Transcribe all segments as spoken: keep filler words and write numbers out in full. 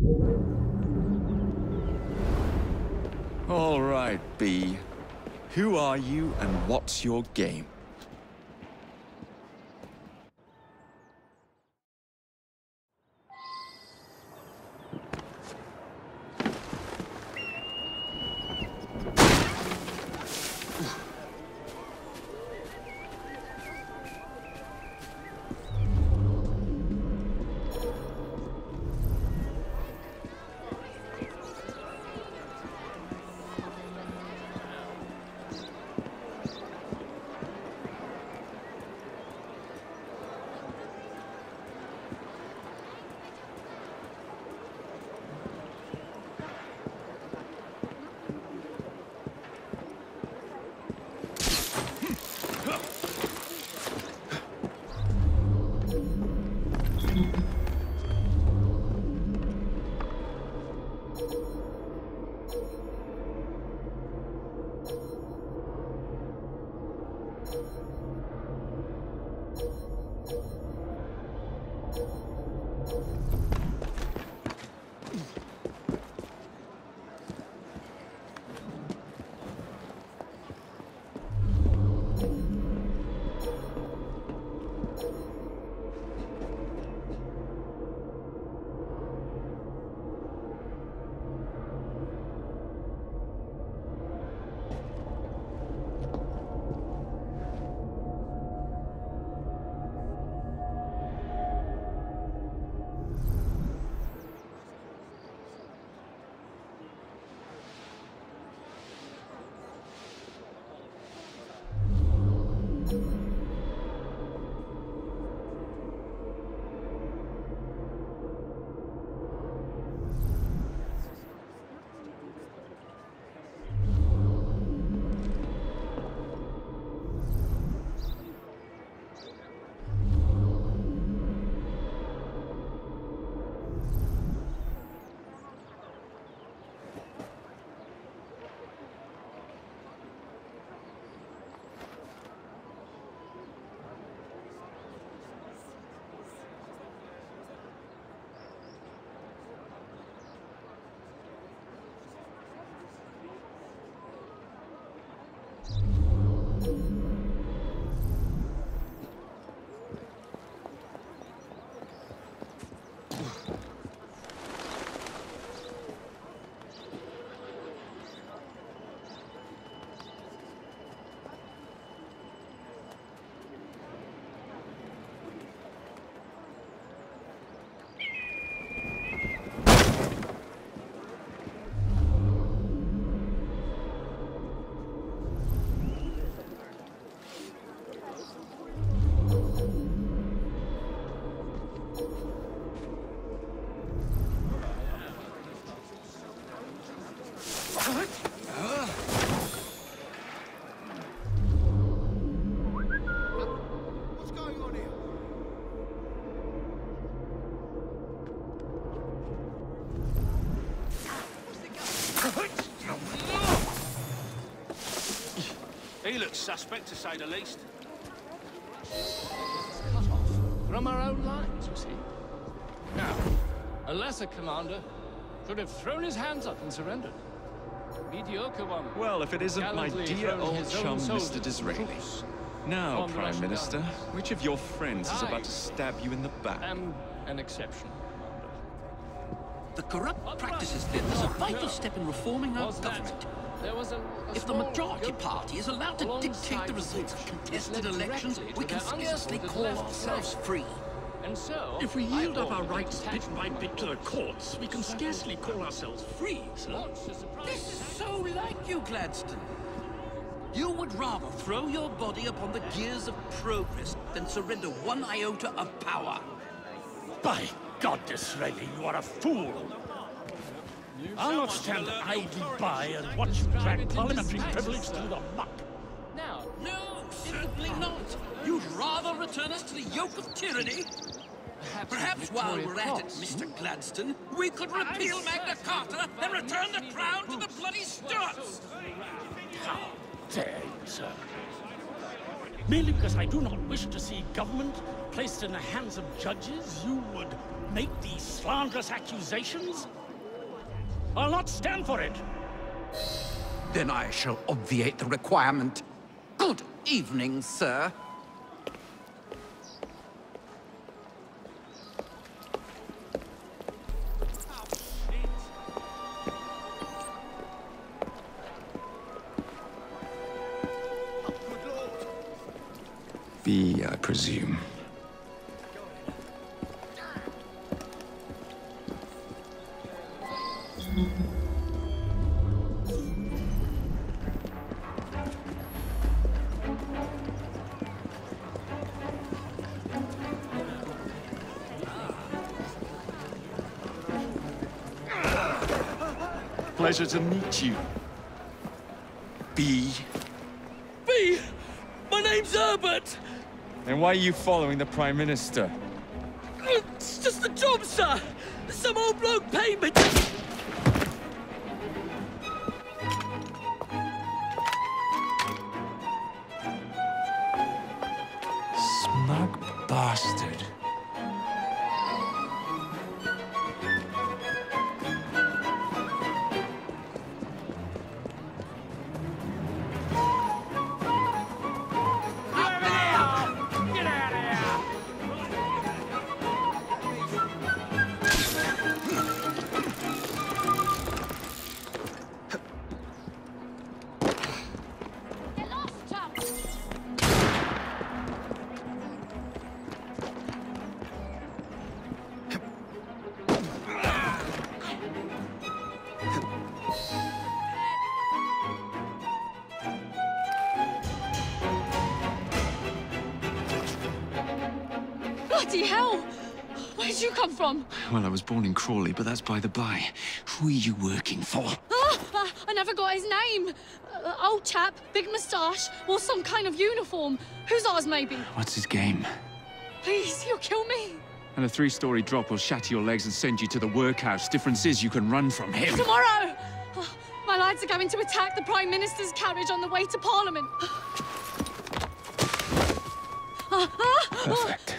All right, B. Who are you and what's your game? He looks suspect, to say the least. Cut off from our own lines, you see. Now, a lesser commander should have thrown his hands up and surrendered. Mediocre one. Well, if it isn't my Gallantly dear thrown old his own chum, soldiers Mister to Disraeli. troops Now, on the Prime Russian Minister, army. which of your friends is I about to stab you in the back? am an exception, Commander. The corrupt What practices right? then is a No, vital no. step in reforming our Was that government. there was a, a If the small majority goat party is allowed to alongside dictate the the results of bridge, contested which led elections, directly we to can their scarcely unsupported call left ourselves flank. free. And so, If we I yield up our ordered a rights bit detachment by from bit to the courts, we can scarcely call ourselves free, sir. Launch a surprise This is attack. so like you, Gladstone. You would rather throw your body upon the gears of progress than surrender one iota of power. By God, Disraeli, you are a fool! I'll not stand idly by and watch you drag parliamentary privilege through the muck. Now, No, certainly not. You'd rather return us to the yoke of tyranny? perhaps, Perhaps a while Victoria we're at it, Cross. Mister Gladstone, we could repeal Magna Carta and return the crown to the bloody Stuarts! How dare you, sir? Merely because I do not wish to see government placed in the hands of judges, you would make these slanderous accusations? I'll not stand for it. Then I shall obviate the requirement. Good evening, sir. B, I presume. Pleasure to meet you. B. B! My name's Herbert! And why are you following the Prime Minister? It's just a job, sir! Some old bloke paid me. Smug bastard. Bloody hell! Where'd you come from? Well, I was born in Crawley, but that's by the by. Who are you working for? Ah, I never got his name. Uh, old chap, big moustache, wore some kind of uniform. Who's ours, maybe? What's his game? Please, you'll kill me. And a three-story drop will shatter your legs and send you to the workhouse. Difference is you can run from him. Tomorrow! Oh, my lads are going to attack the Prime Minister's carriage on the way to Parliament. Ah, ah, Perfect.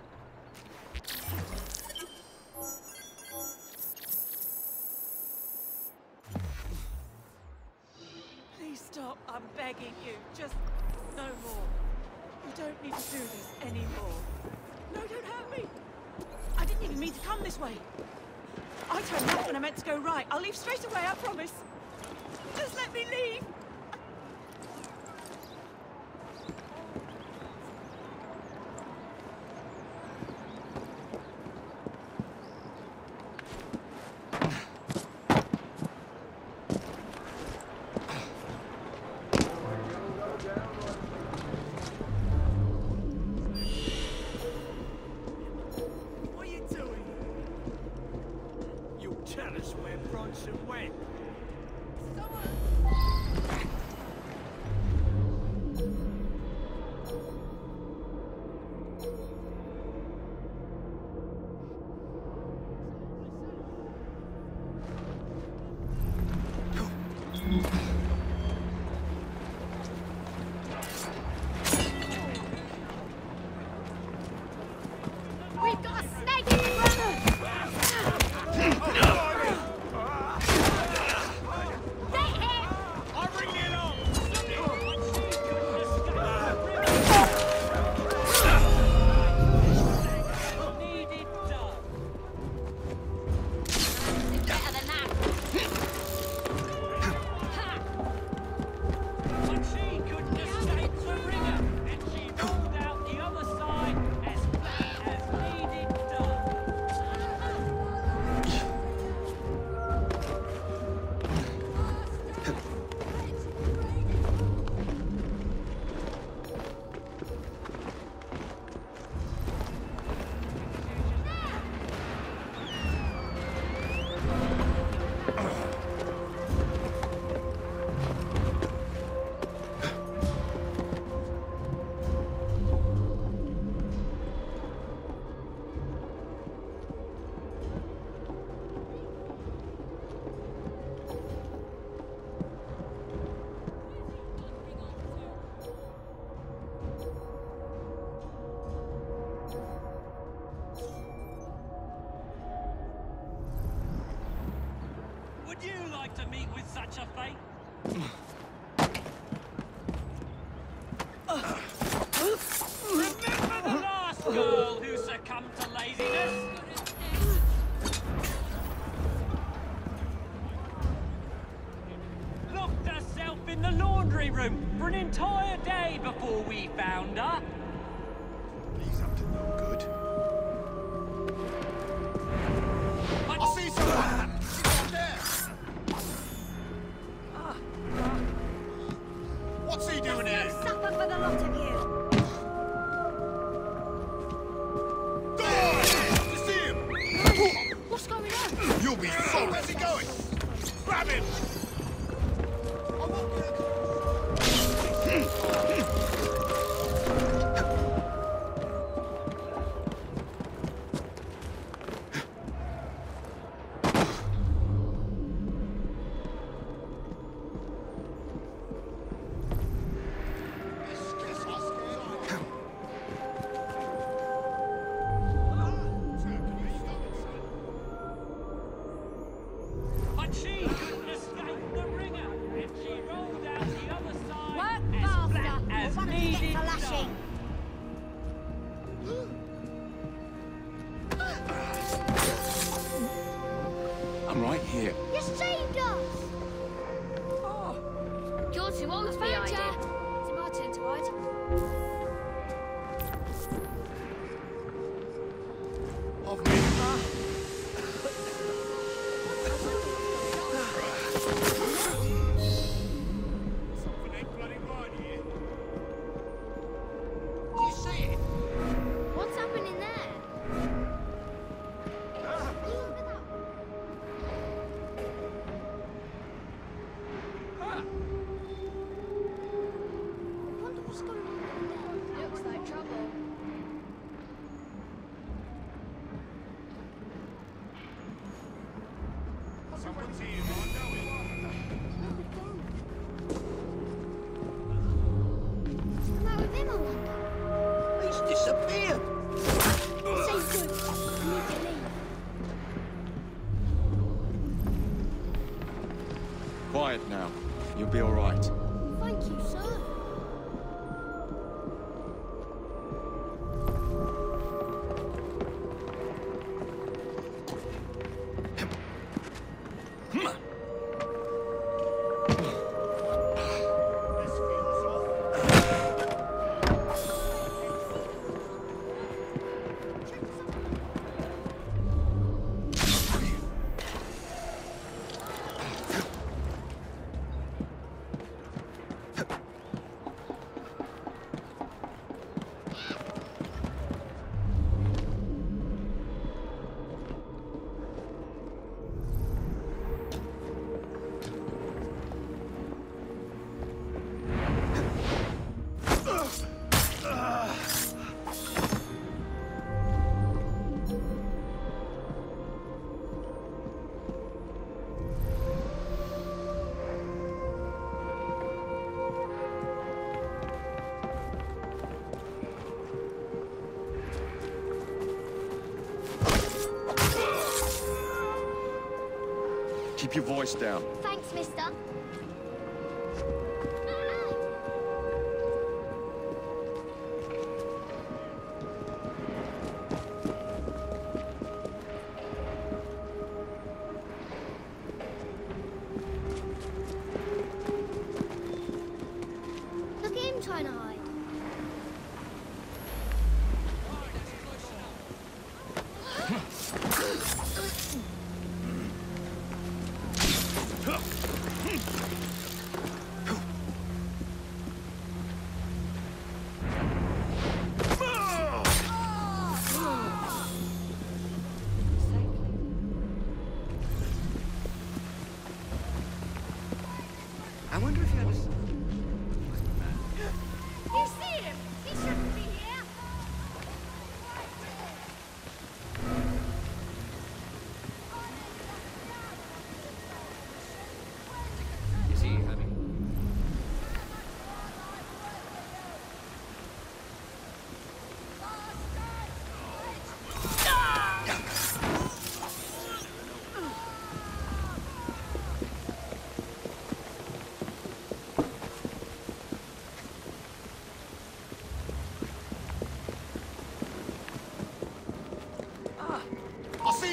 Please stop, I'm begging you. Just no more. You don't need to do this anymore. No, don't hurt me. I didn't even mean to come this way. I turned left when I meant to go right. I'll leave straight away, I promise. Just let me leave. Tell us where Bronson went. We've got a snake in the brother! Would you like to meet with such a fate? Remember the last girl who succumbed to laziness? Locked herself in the laundry room for an entire day before we found her. He's up to no good. But I see someone! She's down there! What's he doing here? Supper for the lot of you. Die! You see him? What's going on? You'll be sorry. Where's he going? Grab him! But she couldn't escape the ringer, and she rolled out the other side Work as faster, flat or as one of you needed gets a lashing. I'm right here. You saved us! You're too old to be Found hiding. ya. It's my turn to hide. Of me. Something ain't bloody right here. Do you see it? What's happening there? Look at that. I wonder what's going on there. Looks like trouble. Someone's here, I know it. What's the matter with him, I wonder? He's disappeared. Say good. I need to leave. Quiet now. You'll be all right. Thank you, sir. This feels off. Keep your voice down. Thanks, mister. Look at him trying to hide. I wonder if he had a... You see him? He shouldn't be here. Is he having...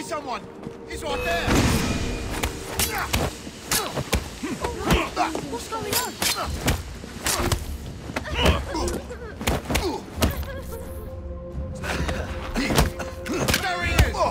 see someone! He's right there! What's going on? There he is!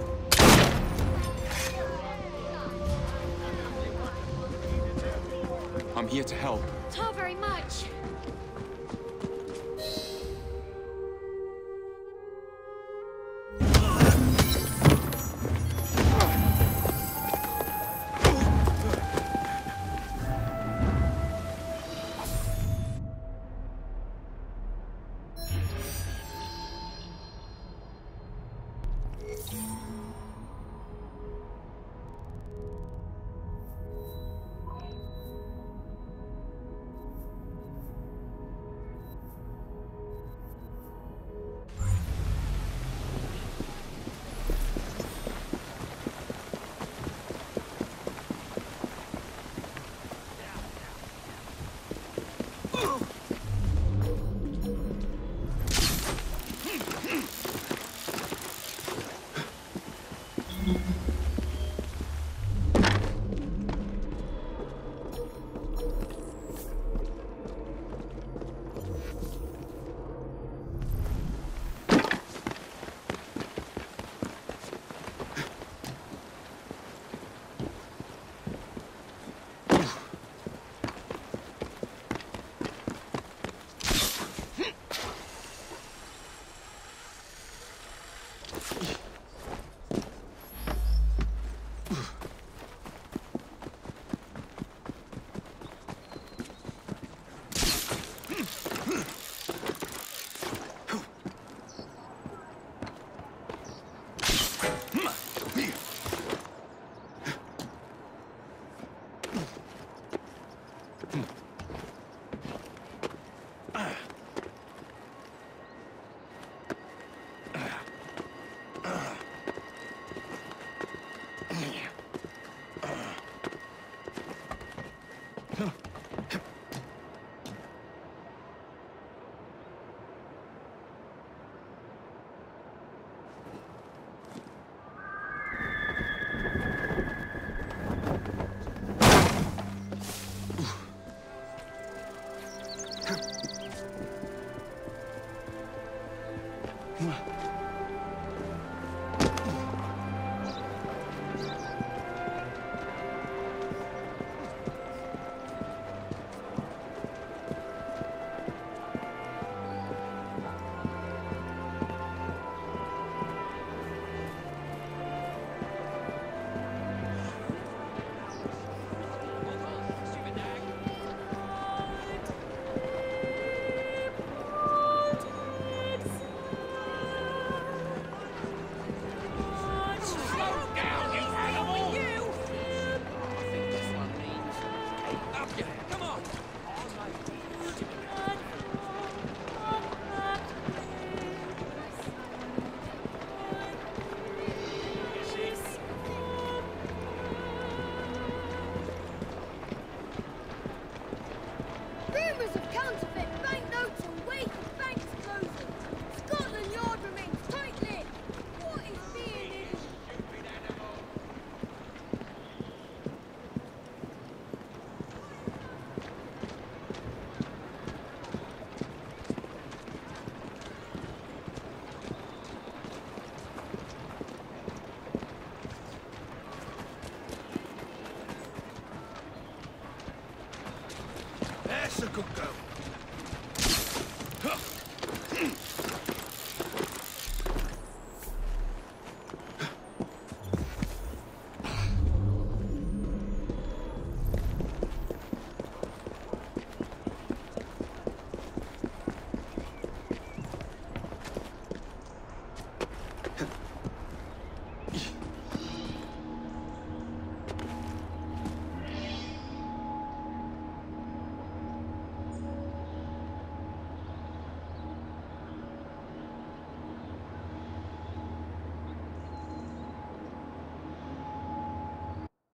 I'm here to help. Not very much. Hmm.